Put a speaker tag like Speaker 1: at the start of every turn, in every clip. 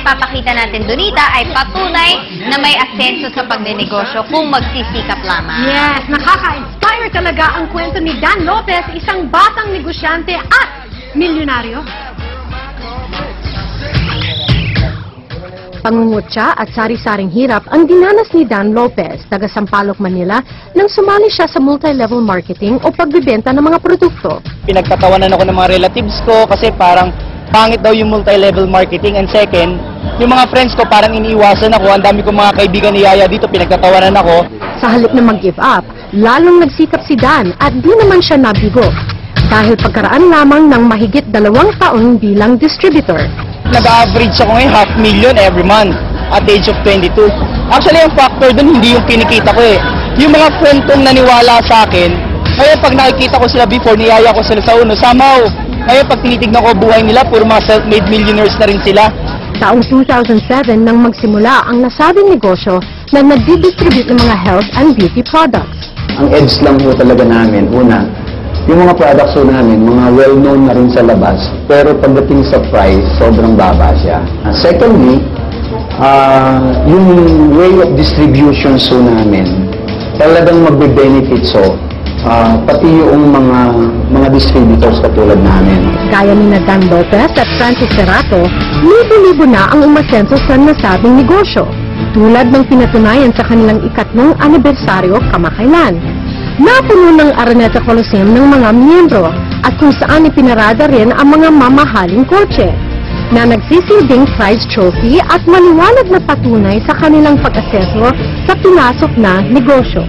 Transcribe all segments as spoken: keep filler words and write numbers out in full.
Speaker 1: ipapakita natin, Donita, ay patunay na may asenso sa pagnenegosyo kung magsisikap lamang.
Speaker 2: Yes, nakaka-inspire talaga ang kwento ni Dan Lopez, isang batang negosyante at milyonaryo. Pangungutya at sari-saring hirap ang dinanas ni Dan Lopez, taga Sampaloc, Manila, nang sumali siya sa multi-level marketing o pagbibenta ng mga produkto.
Speaker 3: Pinagtatawanan ako ng mga relatives ko kasi parang pangit daw yung multi-level marketing. And second, yung mga friends ko parang iniiwasan ako. Ang dami kong mga kaibigan ni Yaya dito, pinagtatawanan ako.
Speaker 2: Sa halip na mag-give up, lalong nagsikap si Dan at di naman siya nabigo. Dahil pagkaraan lamang ng mahigit dalawang taon bilang distributor.
Speaker 3: Nag-average ako ngayon half million every month at age of twenty-two. Actually, yung factor dun hindi yung kinikita ko eh. Yung mga friend kong naniwala sa akin, ngayon pag nakikita ko sila before, niyaya ko sila sa uno, somehow, ngayon pag tinitignan ko buhay nila, puro mga self-made millionaires na rin sila.
Speaker 2: Taong two thousand seven nang magsimula ang nasabing negosyo na nagdi-distribute ng mga health and beauty products.
Speaker 4: Ang edge lang po talaga namin, una, yung mga products po namin, mga well-known na rin sa labas, pero pagdating sa price, sobrang baba siya. Uh, secondly, uh, yung way of distribution so namin, talagang magbe-benefit so, uh, pati yung mga mga distributors katulad namin.
Speaker 2: Gaya ni na Dan Lopez at Francis Serrato, libo-libo na ang umasenso sa nasabing negosyo, tulad ng pinatunayan sa kanilang ikatlong anibersaryo kamakailan. Napuno ng Araneta Coliseum ng mga miyembro at kung saan ipinarada rin ang mga mamahaling kotse na nagsisilbing prize trophy at maliwanag na patunay sa kanilang pag-aseso sa pinasok na negosyo.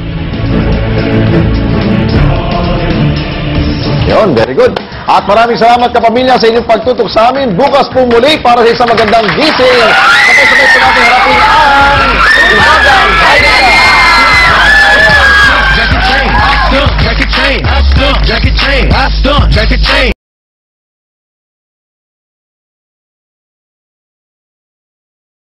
Speaker 5: Yun, very good. At maraming salamat kapamilya sa inyong pagtutok sa amin. Bukas po muli para sa isang magandang gising. Sabay-sabay po natin harapin ang Umagang Kainita.
Speaker 6: Jackie Chain, hot stunt, Jackie Chain, hot stunt, Jackie Chain, hot stunt, Jackie Chain.